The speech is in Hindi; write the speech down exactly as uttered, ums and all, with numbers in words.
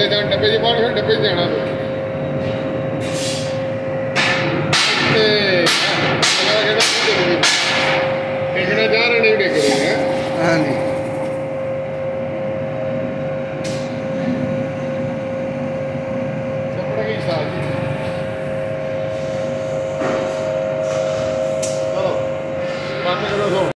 थले जान डब्बे च पाड़ फिर डब्बे च जाना देखना जा रहे नहीं देख रहे हैं। हाँ जी कपड़े की साथ चलो बंद करो।